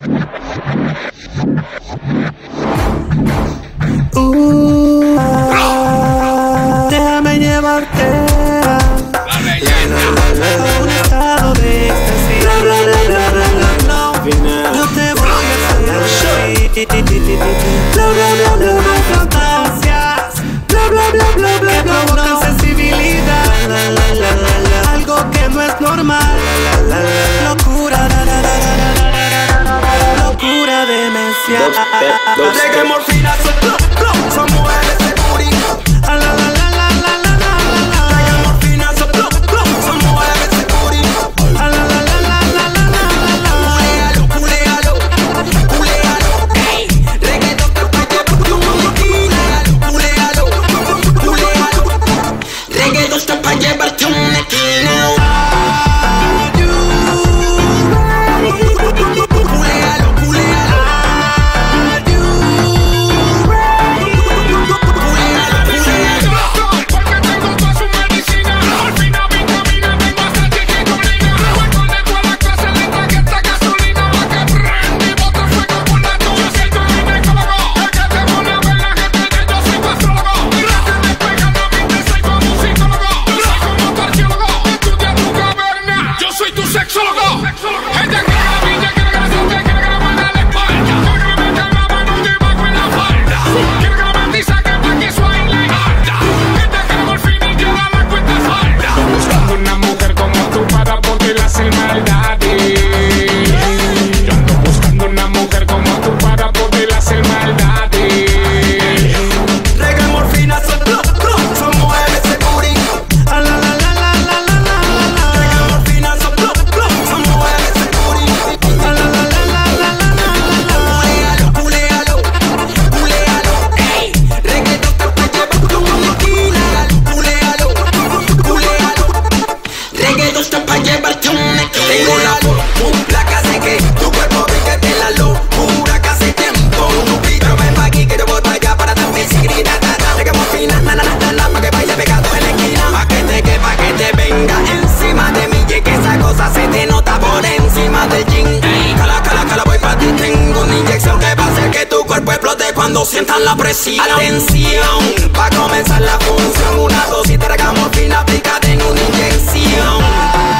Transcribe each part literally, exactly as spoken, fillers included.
Uh, déjame llevarte a un estado de éxtasis. Yo te voy a hacer bla bla bla bla bla fantasías, bla bla bla bla bla que provocan sensibilidad, algo que no es normal, locura, locura demencial. Reggae, morfina, son mujeres de booty. La la la la la la la la. Reggae, morfina, son mujeres de booty. La la la la la la la la. Culealo, culealo, culealo. Ey, reggaeton te paye por tu culealo, culealo, culealo. Reggaeton está pa' llevarte a una esquina. Tengo la fórmula que hace que tu cuerpo brinque de la locura que hace tiempo. Pero ven pa' aquí que yo voy pa' allá para también seguir. Reggae, morfina, na na na na, pa' que baile pegado en la esquina. Pa' que te que, pa' que te venga encima de mí. Y que esa cosa se te nota por encima del jean. Cala, cala, cala, voy pa' ti. Tengo una inyección que va a hacer que tu cuerpo explote cuando sientan la presión. Atención, pa' comenzar la función. Una dosis de reggae, morfina, aplicada en una inyección.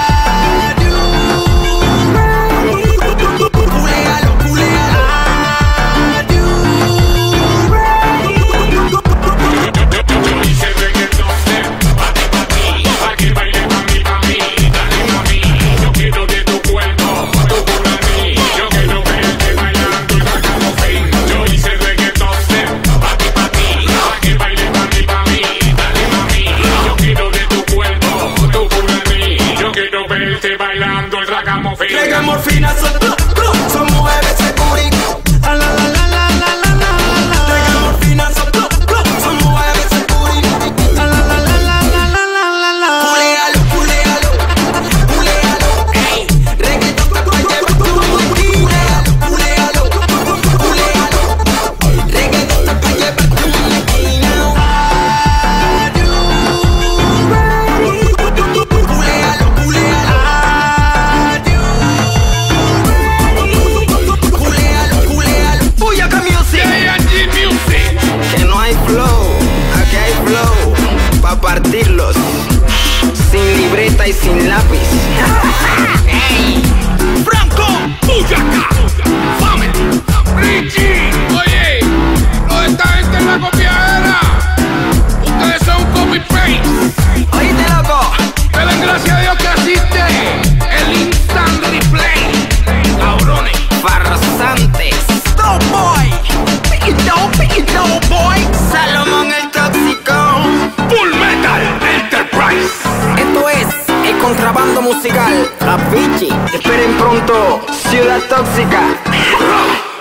Bailando el ragamuffin. Reggae, morfina, son, son mujeres de booty. La la la la la la la la. Reggae, morfina, son, son mujeres de booty. La la la la la la la la la. Culealo, culealo, culealo. Ey, reggaeton te paye por tu culealo, culealo, culealo. Reggaeton te paye por tu esquina. Culealo, culealo. Partirlos sin libreta y sin lápiz. Hey, Franco, Boyacá, Family, Richie. Oye, lo de esta gente es la copiadera. Ustedes son un copy-paste. Oíste, loco. Pero gracias a Dios que existe el instant replay. Cabrones, Farsantes. Stop boy. Pick it down, pick it down, boy. Salomón el tóxico. Full Metal Enterprise. Esto es el contrabando musical. La Pichi. Esperen pronto Ciudad Tóxica.